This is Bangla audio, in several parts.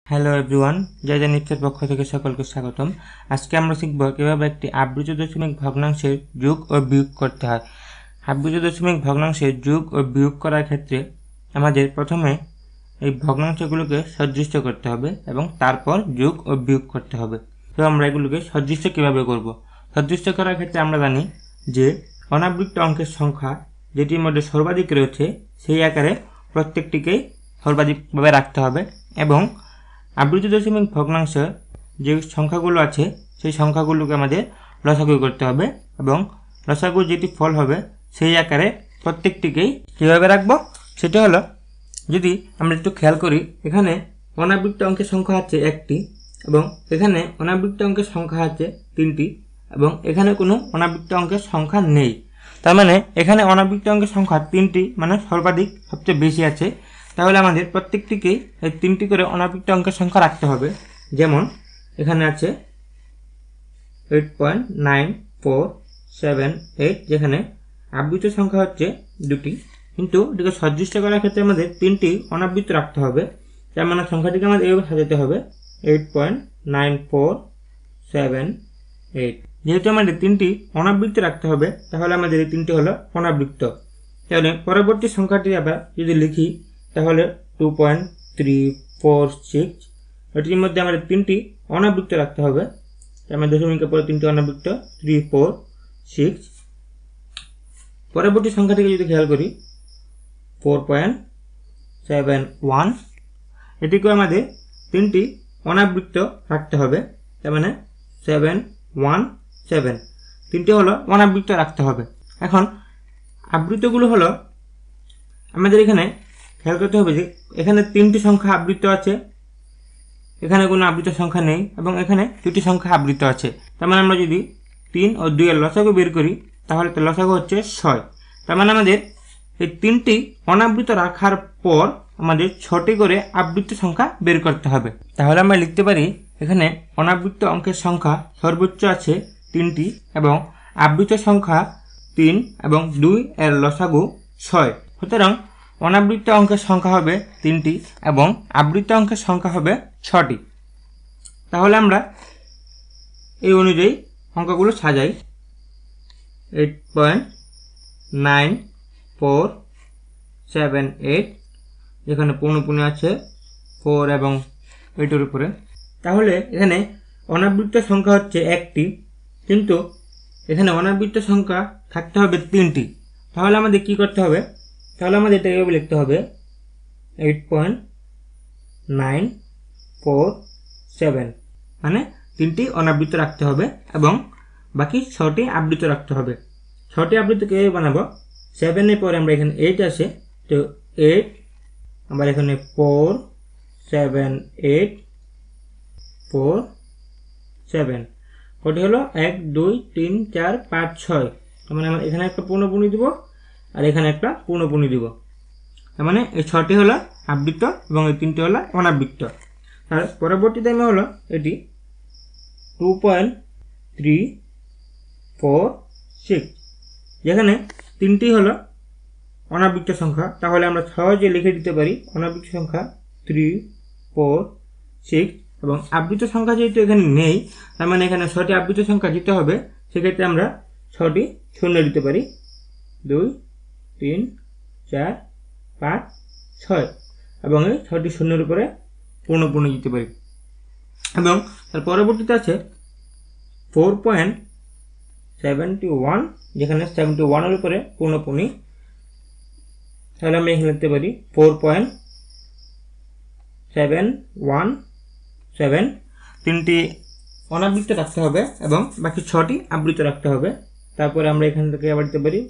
হ্যালো এভরিওয়ান, জয় নিশ্চের পক্ষ থেকে সকলকে স্বাগতম। আজকে আমরা শিখব কিভাবে একটি আবৃত দশমিক ভগ্নাংশের যোগ ও বিয়োগ করতে হয়। আবৃত দশমিক ভগ্নাংশের যোগ ও বিয়োগ করার ক্ষেত্রে আমাদের প্রথমে এই ভগ্নাংশগুলোকে সদৃশ্য করতে হবে এবং তারপর যোগ ও বিয়োগ করতে হবে। তো আমরা এগুলোকে সদৃশ্য কিভাবে করব? সদৃশ্য করার ক্ষেত্রে আমরা জানি যে অনাবৃত্ত অঙ্কের সংখ্যা যেটির মধ্যে সর্বাধিক রয়েছে সেই আকারে প্রত্যেকটিকেই সর্বাধিকভাবে রাখতে হবে এবং আবৃত দশমিক ভগ্নাংশ যে সংখ্যাগুলো আছে সেই সংখ্যাগুলোকে আমাদের লসাগু করতে হবে এবং লসাগু যেটি ফল হবে সেই আকারে প্রত্যেকটিকেই কীভাবে রাখবো সেটা হলো, যদি আমরা একটু খেয়াল করি, এখানে অনাবৃত্ত অঙ্কের সংখ্যা আছে একটি এবং এখানে অনাবৃত্ত অঙ্কের সংখ্যা আছে তিনটি এবং এখানে কোনো অনাবৃত্ত অঙ্কের সংখ্যা নেই। তার মানে এখানে অনাবৃত্ত অঙ্কের সংখ্যা তিনটি, মানে সর্বাধিক সবচেয়ে বেশি আছে। তাহলে আমাদের প্রত্যেকটিকেই এই তিনটি করে অনাবৃত্ত অঙ্কের সংখ্যা রাখতে হবে। যেমন এখানে আছে 8.9478, যেখানে আবৃত সংখ্যা হচ্ছে দুটি, কিন্তু এটিকে সদৃশ্য করার ক্ষেত্রে আমাদের তিনটি অনাবৃত্ত রাখতে হবে। তার মানে সংখ্যাটিকে আমাদের এইভাবে সাজাতে হবে 8.9478। যেহেতু আমাদের তিনটি অনাবৃত্ত রাখতে হবে তাহলে আমাদের এই তিনটি হলো অনাবৃত্ত। তাহলে পরবর্তী সংখ্যাটি আবার যদি লিখি তাহলে 2.346, এটির মধ্যে আমাদের তিনটি অনাবৃত্ত রাখতে হবে। আমাদের দশমিকের পরে তিনটি অনাবৃত্ত 3, 4, 6। পরবর্তী সংখ্যাটিকে যদি খেয়াল করি 4.71, এটিকেও আমাদের তিনটি অনাবৃত্ত রাখতে হবে। তার মানে 717, তিনটি হলো অনাবৃত্ত রাখতে হবে। এখন আবৃত্তগুলো হলো, আমাদের এখানে খেয়াল করতে হবে যে এখানে তিনটি সংখ্যা আবৃত্ত আছে, এখানে কোনো আবৃত্ত সংখ্যা নেই এবং এখানে দুটি সংখ্যা আবৃত্ত আছে। তার মানে আমরা যদি 3 ও 2 এর লসাগু বের করি তাহলে তো লসাগু হচ্ছে 6। তার মানে আমাদের এই তিনটি অনাবৃত্ত রাখার পর আমাদের 6টি করে আবৃত্ত সংখ্যা বের করতে হবে। তাহলে আমরা লিখতে পারি এখানে অনাবৃত্ত অঙ্কের সংখ্যা সর্বোচ্চ আছে 3টি এবং আবৃত্ত সংখ্যা 3 এবং 2 এর লসাগু 6। সুতরাং অনাবৃত্ত অঙ্কের সংখ্যা হবে 3টি এবং আবৃত্ত অঙ্কের সংখ্যা হবে 6টি। তাহলে আমরা এই অনুযায়ী অঙ্কগুলো সাজাই। 8.9478, যেখানে পৌনপুনি আছে 4 এবং 8-এর উপরে। তাহলে এখানে অনাবৃত্ত সংখ্যা হচ্ছে একটি, কিন্তু এখানে অনাবৃত্ত সংখ্যা থাকতে হবে 3টি। তাহলে আমাদের কি করতে হবে? তাহলে আমাদের এটা এভাবে লিখতে হবে 8.947, মানে 3টি অনাবৃত্ত রাখতে হবে এবং বাকি 6টি আবৃত্ত রাখতে হবে। 6টি আবৃত্ত কীভাবে বানাবো? 7-এর পরে আমরা এখানে 8 আছে, তো 8, আবার এখানে 4, 7, 8, 4, 7, কটি হলো 1, 2, 3, 4, 5, 6। তার মানে আমরা এখানে একটা পূর্ণপুনি দিব আর এখানে একটা পূর্ণপুনি দিব। তার মানে এই 6টি হলো আবৃত্ত এবং এই 3টি হলো অনাবৃত্ত। আর পরবর্তী টাইমে হলো এটি 2.346, যেখানে 3টি হলো অনাবৃত্ত সংখ্যা। তাহলে আমরা সহজে লিখে দিতে পারি অনাবৃত্ত সংখ্যা 3, 4, 6 এবং আবৃত্ত সংখ্যা যেহেতু এখানে নেই, তার মানে এখানে 6টি আবৃত্ত সংখ্যা দিতে হবে। সেক্ষেত্রে আমরা 6টি শূন্য দিতে পারি, 2, 3, 4, 5, 6 এবং এই 6টি শূন্যের উপরে পূর্ণপুনি দিতে পারি। এবং তার পরবর্তীতে আছে 4.71, যেখানে 71-এর উপরে পূর্ণপুনি। তাহলে আমরা এখানে লিখতে পারি 4.717, 3টি অনাবৃত্ত রাখতে হবে এবং বাকি 6টি আবৃত্ত রাখতে হবে। তারপরে আমরা এখান থেকে আবার দিতে পারি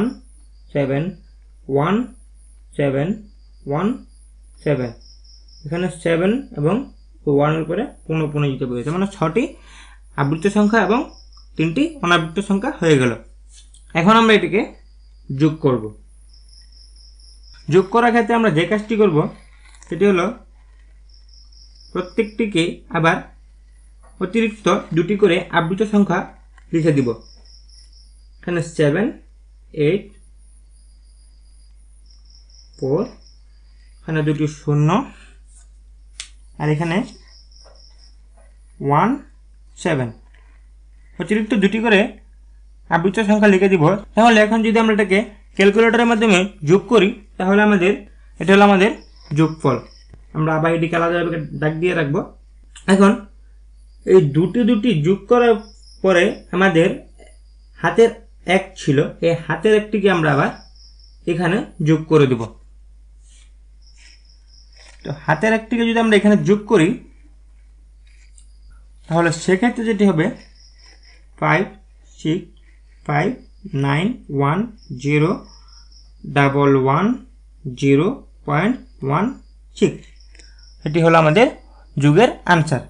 1.71717, এখানে 7 এবং 1-এর উপরে পূর্ণপুনি দিতে পারি। তার মানে 6টি আবৃত্ত সংখ্যা এবং 3টি অনাবৃত্ত সংখ্যা হয়ে গেল। এখন আমরা এটিকে যোগ করব। যোগ করার ক্ষেত্রে আমরা যে কাজটি করব সেটি হলো প্রত্যেকটিকে আবার অতিরিক্ত 2টি করে আবৃত্ত সংখ্যা লিখে দিব। এখানে 7, 8, 4, এখানে 2টি শূন্য আর এখানে 17 অতিরিক্ত দুটি করে আবৃত সংখ্যা লিখে দিব। তাহলে এখন যদি আমরা এটাকে ক্যালকুলেটরের মাধ্যমে যোগ করি তাহলে এটা হলো আমাদের যোগফল। আমরা আবার এটিকে আলাদাভাবে দাগ দিয়ে রাখবো। এখন এই দুটি যোগ করার পরে আমাদের হাতের 1 ছিল, এই হাতের 1টিকে আমরা আবার এখানে যোগ করে দেব। তো হাতের 1টিকে যদি আমরা এখানে যোগ করি তাহলে সেক্ষেত্রে যেটি হবে 5 6 5 9 1 0 1 1 0.16। এটি হলো আমাদের যোগের আনসার।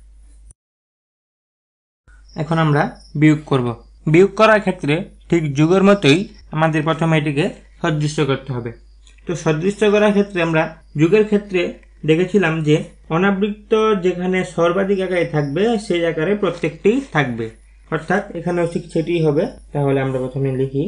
এখন আমরা বিয়োগ করব। বিয়োগ করার ক্ষেত্রে ঠিক যোগের মতোই আমাদের প্রথমে এটিকে সদৃশ্য করতে হবে। তো সদৃশ্য করার ক্ষেত্রে আমরা যোগের ক্ষেত্রে দেখেছিলাম যে অনাবৃত্ত যেখানে সর্বাধিক আকারে থাকবে সেই আকারে প্রত্যেকটি থাকবে, অর্থাৎ এখানেও ঠিক সেটি হবে। তাহলে আমরা প্রথমে লিখি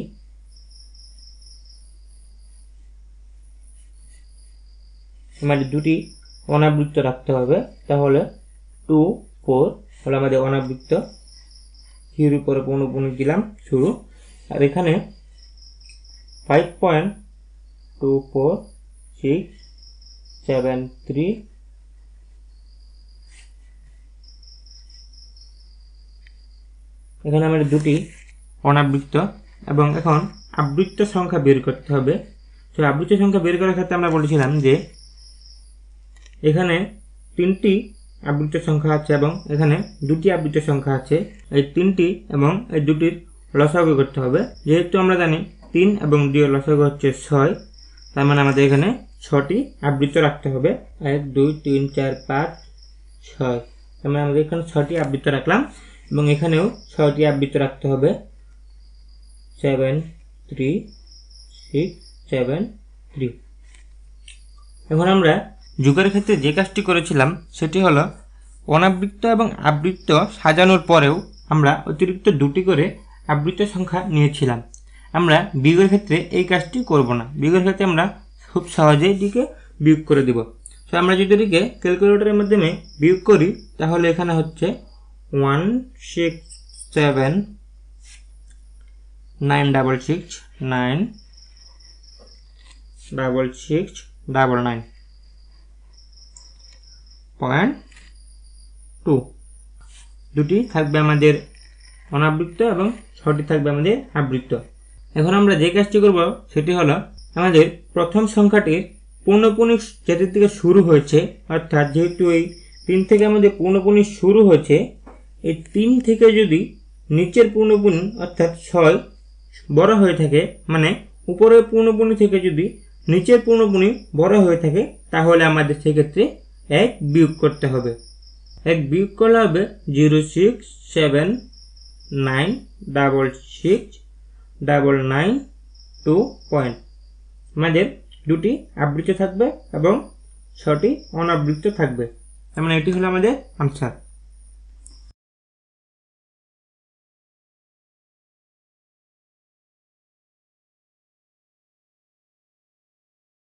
আমাদের দুটি অনাবৃত্ত রাখতে হবে। তাহলে 2 4 হলো আমাদের অনাবৃত্ত, এর উপরে পৌনঃপুনিক দিলাম শুরু। আর এখানে 5.24673 এখানে আমাদের দুটি অনাবৃত্ত। এবং এখন আবৃত্ত সংখ্যা বের করতে হবে। তো আবৃত্ত সংখ্যা বের করার ক্ষেত্রে আমরা বলেছিলাম যে এখানে 3টি আবৃত্ত সংখ্যা আছে এবং এখানে 2টি আবৃত্ত সংখ্যা আছে। এই 3টি এবং এই 2টির লসাগু করতে হবে। যেহেতু আমরা জানি 3 এবং 2 এর লসাগু হচ্ছে 6, তার মানে আমাদের এখানে 6টি আবৃত্ত রাখতে হবে। 1 2 3 4 5 6, তার মানে আমাদের এখানে 6টি আবৃত্ত রাখলাম এবং এখানেও 6টি আবৃত্ত রাখতে হবে। 7 3 6 7 3। এখন আমরা যোগের ক্ষেত্রে যে কাজটি করেছিলাম সেটি হলো অনাবৃত্ত এবং আবৃত্ত সাজানোর পরেও আমরা অতিরিক্ত 2টি করে আবৃত্ত সংখ্যা নিয়েছিলাম। আমরা বিয়োগের ক্ষেত্রে এই কাজটি করব না। বিয়োগের ক্ষেত্রে আমরা খুব সহজেই এটিকে বিয়োগ করে দেব। তো আমরা যদি এটিকে ক্যালকুলেটরের মাধ্যমে বিয়োগ করি তাহলে এখানে হচ্ছে 167 966 966 99.2। দুটি থাকবে আমাদের অনাবৃত্ত এবং 6টি থাকবে আমাদের আবৃত্ত। এখন আমরা যে কাজটি করব সেটি হলো আমাদের প্রথম সংখ্যাটির পৌনঃপুনিক যেটির থেকে শুরু হয়েছে, অর্থাৎ যেহেতু এই 3 থেকে আমাদের পৌনঃপুনিক শুরু হয়েছে, এই 3 থেকে যদি নিচের পৌনঃপুনিক অর্থাৎ 6 বড় হয়ে থাকে, মানে উপরের পৌনঃপুনিক থেকে যদি নিচের পৌনঃপুনিক বড় হয়ে থাকে তাহলে আমাদের সেক্ষেত্রে 1 বিয়োগ করতে হবে। 1 বিয়োগ করলে হবে 067966992 পয়েন্ট। আমাদের 2টি আবৃত্ত থাকবে এবং 6টি অনাবৃত্ত থাকবে। তার মানে এটি হলো আমাদের আনসার।